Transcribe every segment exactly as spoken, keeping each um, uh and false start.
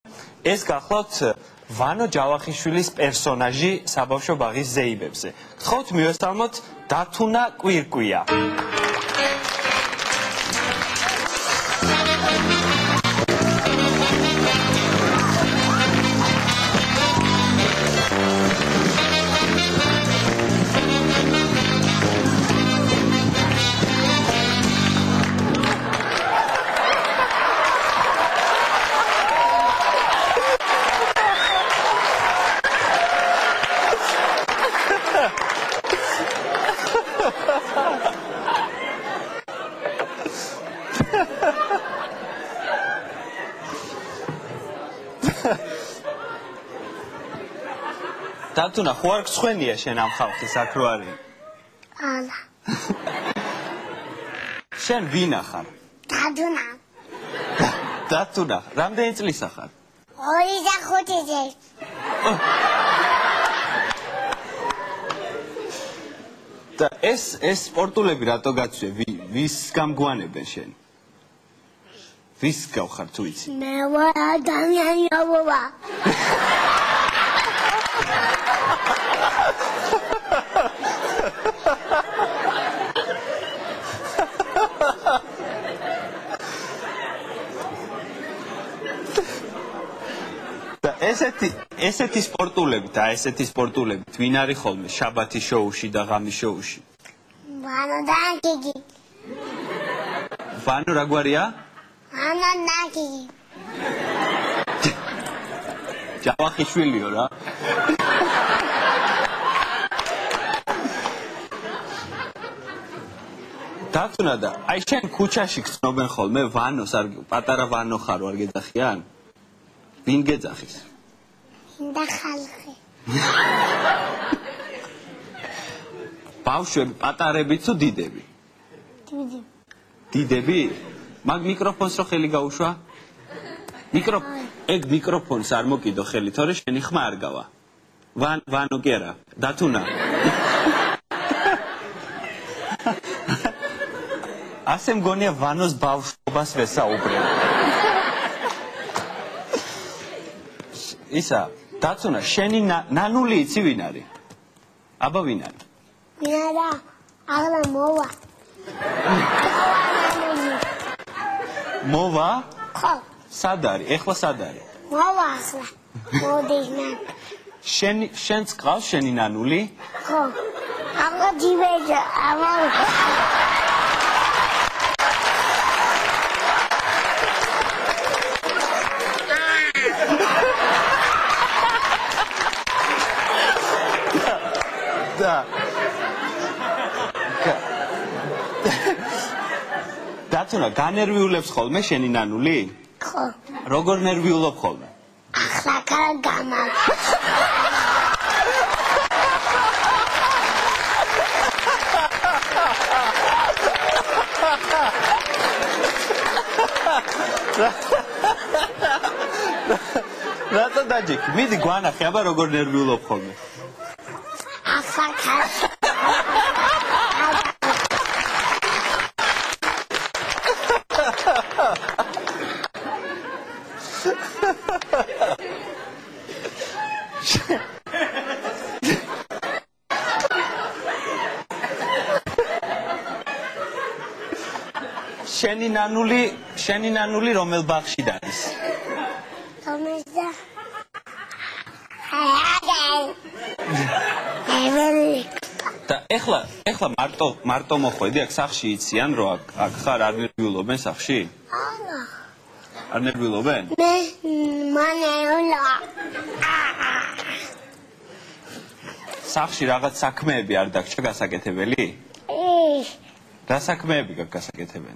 ეს გახლავთ ვანო ჯავახიშვილის პერსონაჟი საბავშვო ბაღის ზეიმებზე. გთხოვთ მივესალმოთ დათუნა კვირკვია. დათუნა, ხო არ გსვენია შენ ამ ხალხის აქ რო არის? არა. შენ ვინა ხარ? დათუნა. დათუნა, რამდენი წლისა ხარ? ორი და ხუთი წელი. და ეს ეს სპორტულები რატო გაცვე? ვის გამგვანებენ შენ? ვის გავხარ თუ იცი? მე ვარ ადამიანი ობობა. და ესეთი ესეთი სპორტულები და ესეთი სპორტულები ვინ არის ხოლმე შაბათის შოუში და ღამის შოუში? ვანო და გიგი. ვანო რა გვარია? ვანო და გიგი. ჯავახიშვილიო რა. დათუნა და აი შენ ქუჩაში გწნობენ ხოლმე ვანოს არ პატარა ვანო ხარო არ გეძახიან? ვინ გეძახის? და ხალხი. ბავშვები პატარები თუ დიდები? დიდი. დიდები? მაგ მიკროფონს რო ხელი გაუშვა? მიკრო ეგ მიკროფონს არ მოკიდო ხელი, თორე შენი ხმა არ გავა. ვან ვანო კი არა, დათუნა. ასე მგონია ვანოს ბავშვობას ვესაუბრებ. ისა, დათუნა, შენი ნანული იცი ვინ არის? აბა ვინ არის? ვინ არა? აღლა მოვა. მოვა? ხო. სად არის? ეხლა სად არის? მოვა ახლა. მოდის ნან. შენი შენც ყავს შენი ნანული? ხო. აღლა ჯიბეჯა, აღლა და დათუნა, განერვიულებს ხოლმე შენი ნანული? ხო. როგორ ნერვიულობ ხოლმე? ახლა გამა. რატო დაჯექი? მიდი გვანახე, აბა როგორ ნერვიულობ ხოლმე. ახლა გამა. შენი ნანული, შენი ნანული რომელ ბაღში დადის? თომედა. ეველი. და ეხლა, ეხლა მარტო, მარტო მოხვედი, აქ სახში იციან, რომ აქ, აქ ხარ არ ნერვიულობენ სახში? არა. არ ნერვიულობენ? მე მანეულა. სახში რაღაც საქმეები არ დაგჭა გასაკეთებელი? ის. რა საქმეები გაქვს გასაკეთებელი?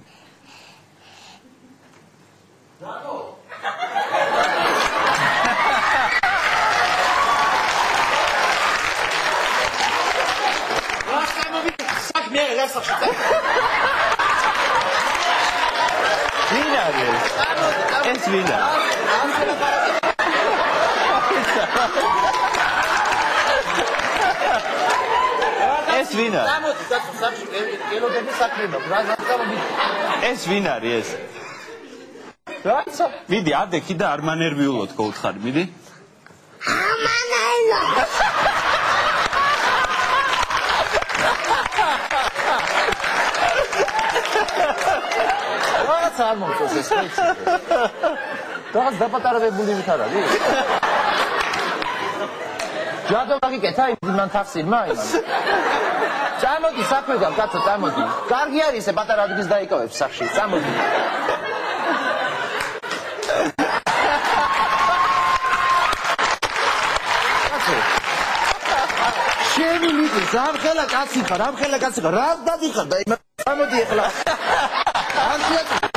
ვინ არის? ეს ვინ არის? ეს ვინ არის? გამოდი კაცო სახში ელოდები საქმეა რა ზამთრობი ეს ვინ არის ეს? რაცა? მიდი, ადექი და არ მანერვიულოდ გოუთხარ, მიდი. ამანაილა. რაცა არ მომწონს ეს ხეიცი. რაღაც დაპატარებებული ვით არ არის? ჯადო გაგიკეთა იმან თახსილმა იმან. წამოდი საქმედან კაცო, წამოდი. კარგი არის ეს პატარა ადგილს დაიკავებს სახში. წამოდი. შენი მიდის, ამხელა კაცი ხარ, ამხელა კაცი ხარ, რა დადიხარ და იმან. წამოდი ახლა. ანტიატ